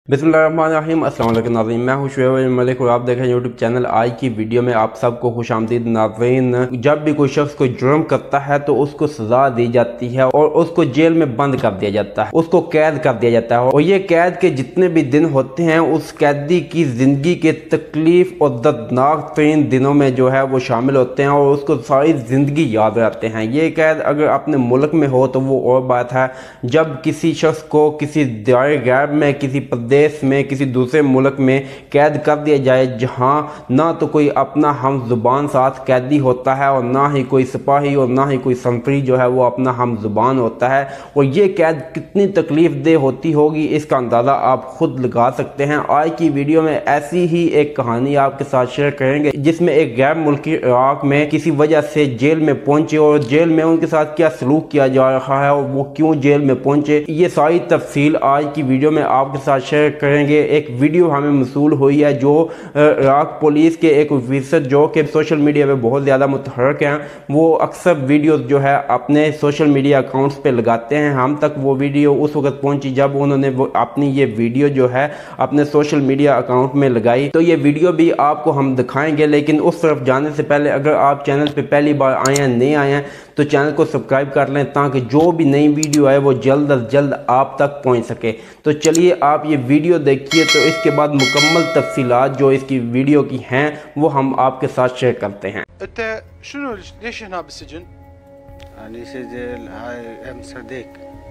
बिस्मिल्लाहिर्रहमानिर्रहीम। अस्सलाम वालेकुम नाज़रीन, मैं हूं शुएब मलिक और आप देख रहे हैं यूट्यूब चैनल। आज की वीडियो में आप सबको खुश आमदीद नाज़रीन। जब भी कोई शख्स कोई जुर्म करता है तो उसको सजा दी जाती है और उसको जेल में बंद कर दिया जाता है, उसको कैद कर दिया जाता है। और ये कैद के जितने भी दिन होते हैं उस कैदी की जिंदगी के तकलीफ और दर्दनाक तरीन दिनों में जो है वो शामिल होते हैं और उसको सारी जिंदगी याद रहते हैं। ये कैद अगर अपने मुल्क में हो तो वो और बात है। जब किसी शख्स को किसी दायरे गैब में, किसी देश में, किसी दूसरे मुल्क में कैद कर दिया जाए जहां ना तो कोई अपना हम जुबान साथ कैदी होता है और ना ही कोई सिपाही और ना ही कोई संतरी जो है वो अपना हम जुबान होता है, और ये कैद कितनी तकलीफ दे होती होगी इसका अंदाज़ा आप खुद लगा सकते हैं। आज की वीडियो में ऐसी ही एक कहानी आपके साथ शेयर करेंगे जिसमें एक गैर मुल्की इराक में किसी वजह से जेल में पहुंचे और जेल में उनके साथ क्या सलूक किया जा रहा है और वो क्यों जेल में पहुंचे, ये सारी तफसील आज की वीडियो में आपके साथ शेयर करेंगे। एक वीडियो हमें मसूल हुई है जो इराक पुलिस के एक ऑफिसर जो कि सोशल मीडिया पे बहुत ज़्यादा मुतहरक हैं, वो अक्सर वीडियो जो है अपने सोशल मीडिया अकाउंट्स पे लगाते हैं। हम तक वो वीडियो उस वक्त पहुंची जब उन्होंने अपनी ये वीडियो जो है अपने सोशल मीडिया अकाउंट में लगाई, तो ये वीडियो भी आपको हम दिखाएंगे। लेकिन उस तरफ जाने से पहले अगर आप चैनल पे पहली बार आए हैं, नहीं आए हैं, तो चैनल को सब्सक्राइब कर लें ताकि जो भी नई वीडियो आए वो जल्द अज जल्द आप तक पहुंच सके। तो चलिए आप ये वीडियो देखिए, तो इसके बाद मुकम्मल तफसीलात जो इसकी वीडियो की हैं वो हम आपके साथ शेयर करते हैं। شنو ليش هنا بالسجن؟ أنا سجل هاي أم صديق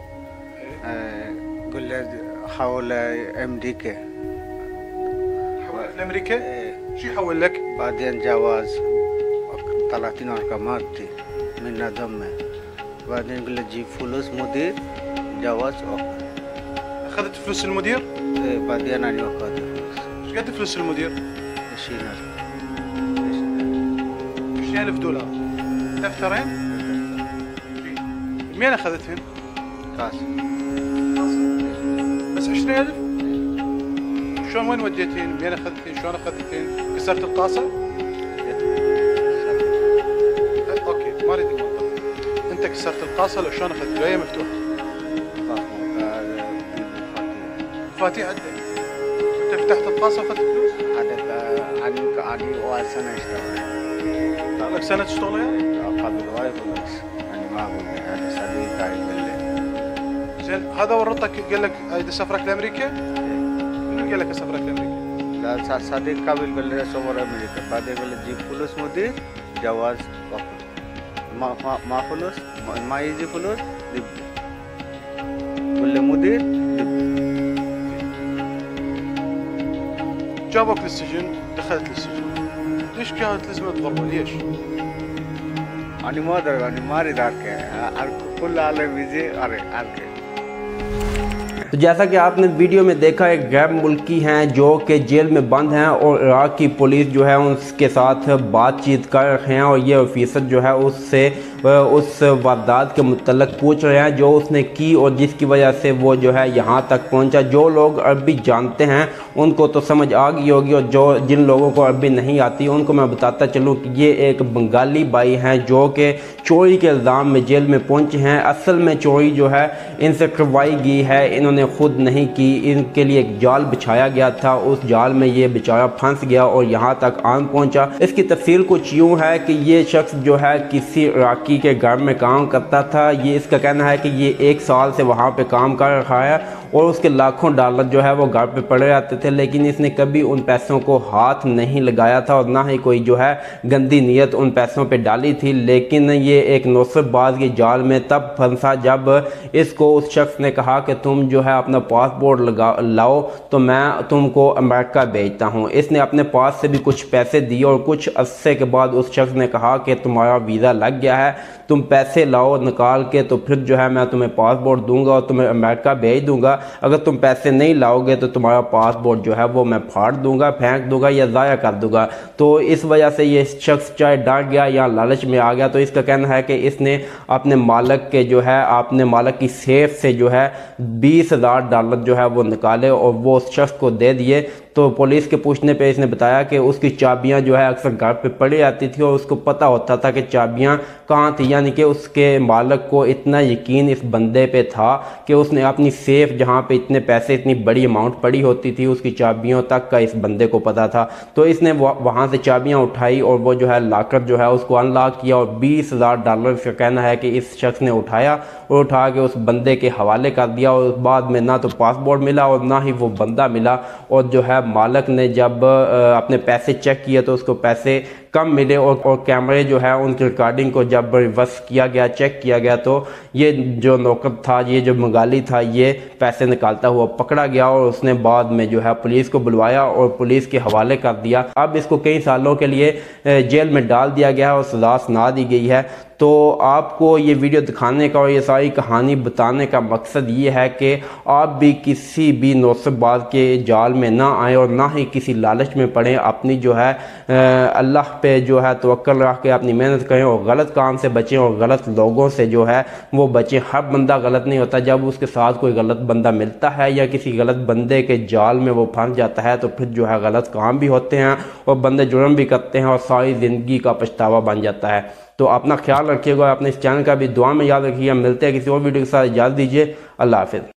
قل له حول أمريكا. حولك لأمريكا؟ شو يحول لك؟ بعدين جواز 30 رقمات من ضمه. بعدين قل له جيب فلوس مدير جواز أخذت فلوس المدير؟ بعدين أنا أخذت فلوس. ايش قد فلوس المدير؟ 20,000 دولار. دفترين؟ منين أخذتهن؟ كاس. بس 20,000؟ شلون وين وديتين؟ منين أخذتين؟ شلون أخذتين؟ كسرت القاصة؟ أوكي ما أريد المنطق. أنت كسرت القاصة لو شلون أخذت؟ وهي مفتوحة. مفاتيح عندك. أنت فتحت القاصة وأخذت فلوس؟ أنا أول سنة اشتغل. صار لك سنة تشتغل يعني؟ قبل وايد فلوس. أنا ما أقول لك أنا صديق قال لي. زين هذا ورطك قال لك أريد أسافرك لأمريكا؟ منو قال لك أسافرك لأمريكا؟ لا صديق قبل قال لي سافر أمريكا. بعدين قال لي جيب فلوس مدير جواز وقت. ما فلوس ما يجي فلوس دبي. قال لي مدير جابوك للسجن، دخلت للسجن، ليش كانت لازم تغربة؟ ليش؟ أنا ما أدري أنا ما أريد أركع كل عالم يجي أركع. तो जैसा कि आपने वीडियो में देखा, एक गैर मुल्की हैं जो कि जेल में बंद हैं और इराक की पुलिस जो है उसके साथ बातचीत कर रहे हैं और ये ऑफिसर जो है उससे उस वारदात के मुतल्लक पूछ रहे हैं जो उसने की और जिसकी वजह से वो जो है यहाँ तक पहुँचा। जो लोग अरबी जानते हैं उनको तो समझ आ गई होगी और जिन लोगों को अरबी नहीं आती उनको मैं बताता चलूँ कि ये एक बंगाली भाई हैं जो कि चोरी के इल्ज़ाम में जेल में पहुँचे हैं। असल में चोरी जो है इनसे करवाई गई है, इन्होंने खुद नहीं की। इनके लिए एक जाल बिछाया गया था, उस जाल में ये बेचारा फंस गया और यहाँ तक आन पहुँचा। इसकी तफसील कुछ यूँ है कि ये शख्स जो है किसी इराकी के घर में काम करता था। ये इसका कहना है कि ये 1 साल से वहाँ पे काम कर रहा है और उसके लाखों डॉलर जो है वो घर पे पड़े रहते थे, लेकिन इसने कभी उन पैसों को हाथ नहीं लगाया था और ना ही कोई जो है गंदी नीयत उन पैसों पे डाली थी। लेकिन ये एक नौसरबाज के जाल में तब फंसा जब इसको उस शख्स ने कहा कि तुम जो है अपना पासपोर्ट लाओ तो मैं तुमको अमेरिका भेजता हूँ। इसने अपने पास से भी कुछ पैसे दिए और कुछ अरसे के बाद उस शख्स ने कहा कि तुम्हारा वीज़ा लग गया है, तुम पैसे लाओ निकाल के, तो फिर जो है मैं तुम्हें पासपोर्ट दूंगा और तुम्हें अमेरिका भेज दूंगा। अगर तुम पैसे नहीं लाओगे तो तुम्हारा पासपोर्ट जो है वो मैं फाड़ दूंगा, फेंक दूंगा या ज़ाया कर दूंगा। तो इस वजह से ये शख्स चाहे डर गया या लालच में आ गया। तो इसका कहना है कि इसने अपने मालिक के जो है अपने मालिक की सेफ से जो है 20,000 डॉलर जो है वो निकाले और वो उस शख्स को दे दिए। تو पुलिस के पूछने पे इसने बताया कि उसकी चाबियां जो है अक्सर घर पे पड़ी आती थी और उसको पता होता था कि चाबियां कहाँ थी, यानी कि उसके मालिक को इतना यकीन इस बंदे पे था कि उसने अपनी सेफ जहाँ पे इतने पैसे, इतनी बड़ी अमाउंट पड़ी होती थी, उसकी चाबियों तक का इस बंदे को पता था। तो इसने वहाँ से चाबियाँ उठाई और वो जो है लाकर जो है उसको अनलॉक किया और $20,000 का कहना है कि इस शख्स ने उठाया और उठा के उस बंदे के हवाले कर दिया। और बाद में ना तो पासपोर्ट मिला और ना ही वो बंदा मिला। और जो है मालिक ने जब अपने पैसे चेक किए तो उसको पैसे कम मिले और कैमरे जो है उनकी रिकॉर्डिंग को जब रिवर्स किया गया, चेक किया गया, तो ये जो नौकर था, ये जो मंगाली था, ये पैसे निकालता हुआ पकड़ा गया और उसने बाद में जो है पुलिस को बुलवाया और पुलिस के हवाले कर दिया। अब इसको कई सालों के लिए जेल में डाल दिया गया है और सज़ा सुना दी गई है। तो आपको ये वीडियो दिखाने का और ये सारी कहानी बताने का मकसद ये है कि आप भी किसी भी नौसबाज के जाल में ना आएँ और ना ही किसी लालच में पड़ें। अपनी जो है अल्लाह पे जो है तवक्कल रख के अपनी मेहनत करें और गलत काम से बचें और गलत लोगों से जो है वो बचें। हर बंदा गलत नहीं होता, जब उसके साथ कोई गलत बंदा मिलता है या किसी गलत बंदे के जाल में वो फंस जाता है तो फिर जो है गलत काम भी होते हैं और बंदे जुर्म भी करते हैं और सारी ज़िंदगी का पछतावा बन जाता है। तो अपना ख्याल रखिएगा, अपने इस चैनल का भी दुआ में याद रखिएगा। मिलते हैं किसी और वीडियो के साथ, इजाज़त दीजिए। अल्लाह हाफ़िज़।